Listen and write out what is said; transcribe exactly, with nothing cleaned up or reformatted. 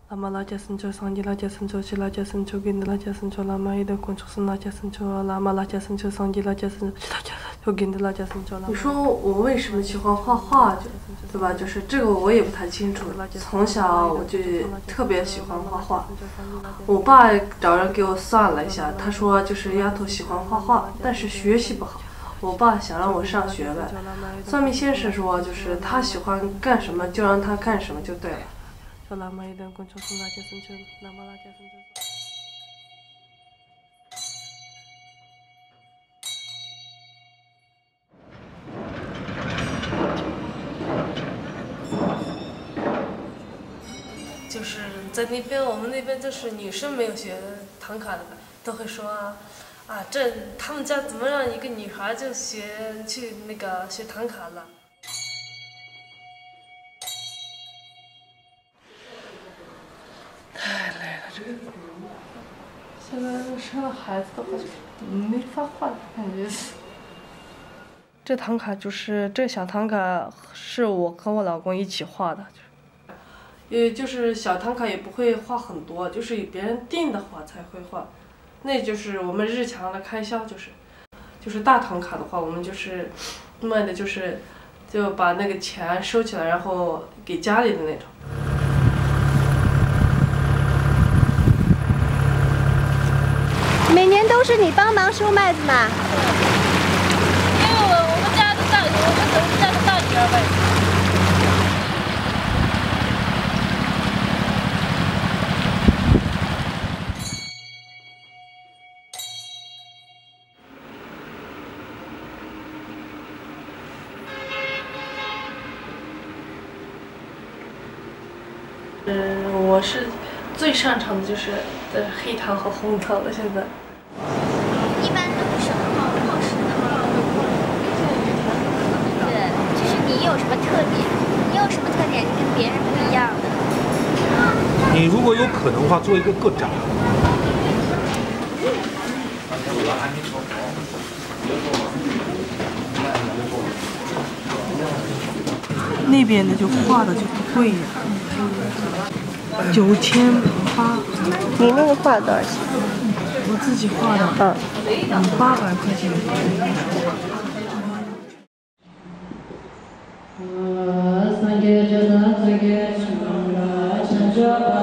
拉玛拉加森丘桑尼拉加森丘西拉加森丘给的拉加森丘拉玛伊的昆虫森拉加森丘拉玛拉加森丘桑尼拉加森西拉加森丘给的拉加森丘拉。你说我为什么喜欢画画，就对吧？就是这个我也不太清楚。从小我就特别喜欢画画。我爸找人给我算了一下，他说就是丫头喜欢画画，但是学习不好。我爸想让我上学呗。算命先生说，就是他喜欢干什么就让他干什么就对了。就是在那边，我们那边就是女生没有学唐卡的，都会说啊，啊这他们家怎么让一个女孩就学去那个学唐卡了？太累了，这个。现在生了孩子的话，就没法画，感觉。这唐卡就是这小唐卡，是我和我老公一起画的。也就是小唐卡也不会画很多，就是别人定的话才会画，那就是我们日常的开销，就是，就是大唐卡的话，我们就是卖的就是，就把那个钱收起来，然后给家里的那种。 每年都是你帮忙收麦子吗？ 因为我我们家的大，我们我们家的大女儿呗。嗯，我是最擅长的就是在黑糖和红糖了。现在一般都是什么冒冒失的？对，就是你有什么特点？你有什么特点是跟别人不一样的？ 你如果有可能的话，做一个个展。 那边的就画的就不贵呀，九千八。 你那个画多少钱？ 我自己画的，嗯，八百块钱。嗯。